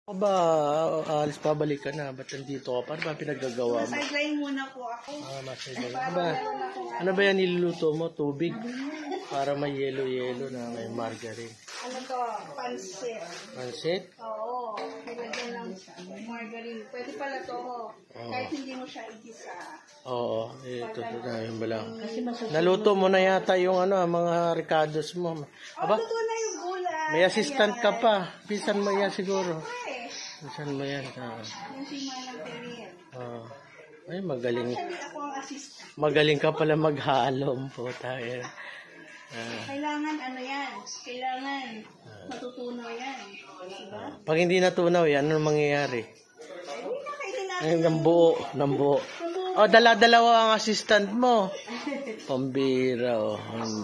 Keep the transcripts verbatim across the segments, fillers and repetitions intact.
Ba, alis pa, balik ka na. Ba't nandito ka? Paano ba pinaggagawa mo? Masidline muna po ako. Ah, masidline. Ano ba, ano ba yan niluluto mo? Tubig? Para may yelo-yelo na may margarine. Ano to? Pansit. Pansit? Oo. Nilagyan ng margarine. Pwede pala to. Kahit hindi mo siya igisa. Oo. Ito na yung bala. Naluto mo na yata yung ano, mga ricados mo. Aba, oh, luto na yung gulay. may assistant ka pa. Pisan mo yan siguro. Pisan mo yan. Ah. Yung si Manang Perien. Ah. Ay, magaling. Actually, ako ang assistant. Magaling ka pala maghalom po tayo. Ah. Kailangan ano yan? Kailangan matutunaw yan. Diba? Pag hindi natunaw yan, ano mangyayari? Hindi na kailangan. Ay, ng buo, ng buo. O, oh, dala-dalawa ang assistant mo. Pambira, o. Oh.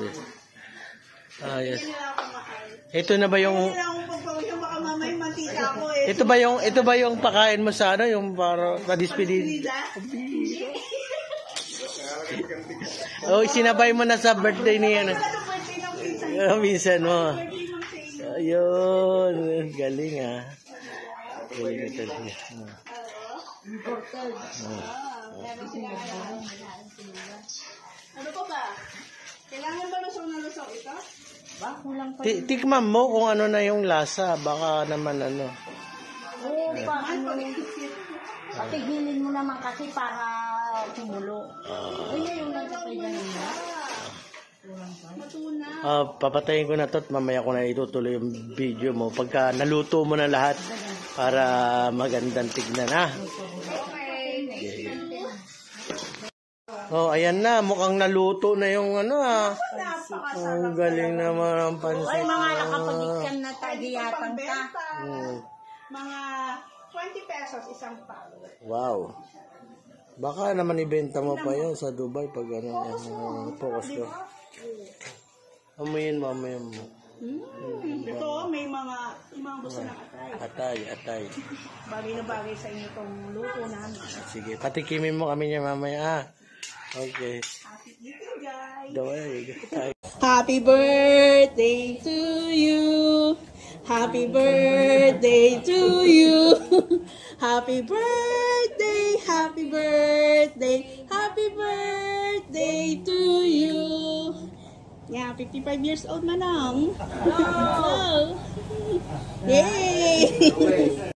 Ayos. Ito na ba yung... Ito ba yung ito ba yung pakain mo sa ano, yung para pa-dispedida? Oh, sinabay mo na sa birthday niya na. Oh, minsan mo. Ayun, galing ah. Galing ito niya. Ano pa ba? Kailangan ba lusong na lusong ito? Ba, kulang pa. Tikman mo kung ano na yung lasa, baka naman ano. Oo, pa ano. Patigilin mo naman kasi para kumulo. Ayun yung nagkapay ganun na. Matuna. Ah, papatayin ko na to at mamaya ko na itutuloy yung video mo pagka naluto mo na lahat para magandang tignan ha. Okay. Oh, ayan na, mukhang naluto na yung ano ah. Ang galing naman ang pansit. Ay, mga nakapag-ikan na tagiyatan ka. Hmm. Mga twenty pesos isang palo. Wow. Baka naman ibenta mo pa yan sa Dubai pag ano. Uh, focus ko. Amuyin mo, amuyin mo. Hmm. Ito, may mga, may mga gusto ng atay. Atay, atay. Bagay na bagay sa inyo itong luto namin. Sige, patikimin mo kami niya mamaya ah. Okay. Happy eating, guys. Daway. Happy birthday to you. Happy birthday to you. Happy birthday, happy birthday, happy birthday to you. Yeah, fifty-five years old manang. Hello. Yay!